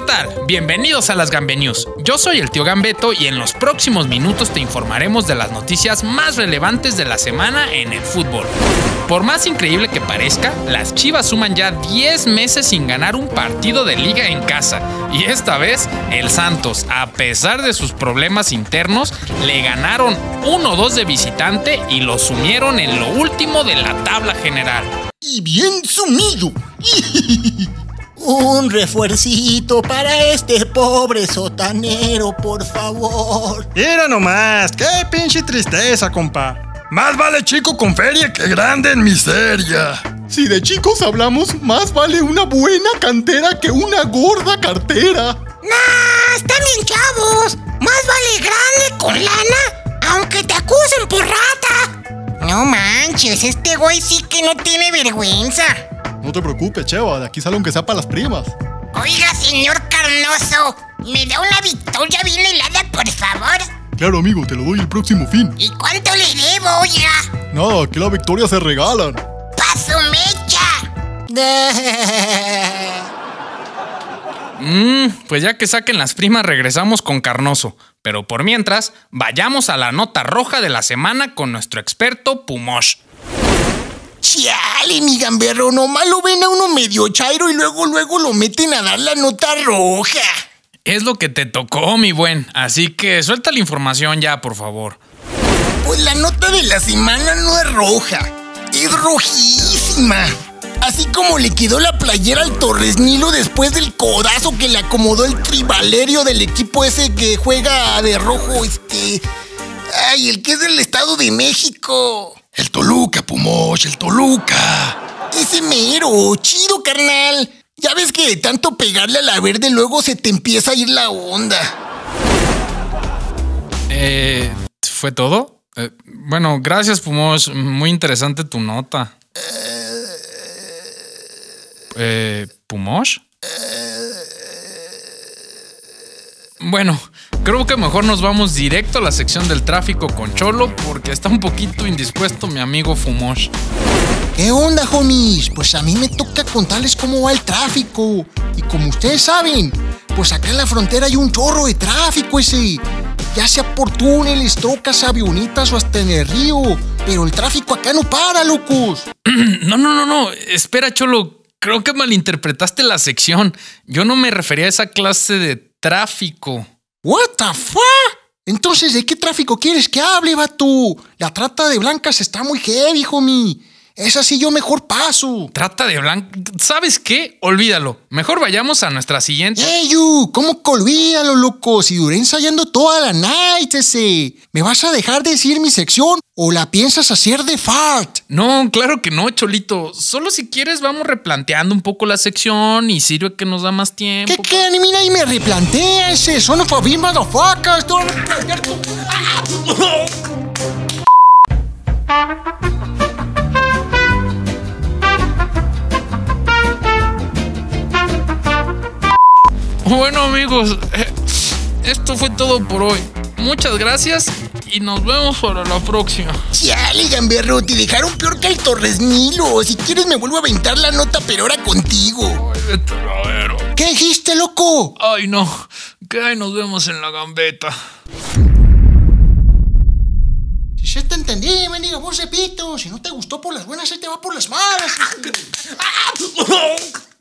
tal? Bienvenidos a las Gambe News. Yo soy el tío Gambeto y en los próximos minutos te informaremos de las noticias más relevantes de la semana en el fútbol. Por más increíble que parezca, las Chivas suman ya 10 meses sin ganar un partido de liga en casa. Y esta vez, el Santos, a pesar de sus problemas internos, le ganaron 1-2 de visitante y lo sumieron en lo último de la tabla general. Y bien sumido. Un refuercito para este pobre sotanero, por favor. Mira nomás, qué pinche tristeza, compa. Más vale chico con feria que grande en miseria. Si de chicos hablamos, más vale una buena cantera que una gorda cartera. ¡Nah! ¡Están bien chavos! Más vale grande con lana, aunque te acusen por rata. No manches, este güey sí que no tiene vergüenza. No te preocupes, Cheva, de aquí sale aunque sea para las primas. Oiga, señor Carnoso, ¿me da una victoria bien helada, por favor? Claro, amigo, te lo doy el próximo fin. ¿Y cuánto le debo, oiga? Nada, aquí las victorias se regalan. ¡Paso mecha! Pues ya que saquen las primas regresamos con Carnoso. Pero por mientras, vayamos a la nota roja de la semana con nuestro experto Pumosh. Chale, mi gamberro, nomás lo ven a uno medio chairo y luego lo meten a dar la nota roja. Es lo que te tocó, mi buen. Así que suelta la información ya, por favor. Pues la nota de la semana no es roja, es rojísima. Así como le quedó la playera al Torres Nilo después del codazo que le acomodó el tribalerio del equipo ese que juega de rojo, Ay, el que es del Estado de México. El Toluca, Pumosh, el Toluca. Ese mero, chido, carnal. Ya ves que de tanto pegarle a la verde luego se te empieza a ir la onda. ¿Fue todo? Bueno, gracias, Pumosh. Muy interesante tu nota. ¿Pumosh? Bueno, creo que mejor nos vamos directo a la sección del tráfico con Cholo porque está un poquito indispuesto mi amigo Pumosh. ¿Qué onda, homies? Pues a mí me toca contarles cómo va el tráfico. Y como ustedes saben, pues acá en la frontera hay un chorro de tráfico ese. Ya sea por túneles, trocas, avionitas o hasta en el río. Pero el tráfico acá no para, locos. No. Espera, Cholo. Creo que malinterpretaste la sección. Yo no me refería a esa clase de tráfico. What the fuck? Entonces, ¿de qué tráfico quieres que hable, vato? La trata de blancas está muy heavy, homie. Esa sí yo mejor paso. Trata de blancas. ¿Sabes qué? Olvídalo. Mejor vayamos a nuestra siguiente. ¡Ey, you! ¿Cómo que olvídalo, loco? Si duré ensayando toda la night ese. ¿Me vas a dejar decir mi sección o la piensas hacer de fart? No, claro que no, Cholito. Solo si quieres vamos replanteando un poco la sección y sirve que nos da más tiempo. ¿Qué? Mira, y me replantea ese. Son of a bean, motherfuckers. Bueno, amigos, esto fue todo por hoy. Muchas gracias y nos vemos para la próxima. Chale, gamberro, te dejaron peor que el Torres Nilo. Si quieres me vuelvo a aventar la nota, pero ahora contigo. Ay, vete a la vera. ¿Qué dijiste, loco? Ay, no. Que ahí nos vemos en la gambeta. Si se te entendí, mendiga voz de pito. Si no te gustó por las buenas, se te va por las malas.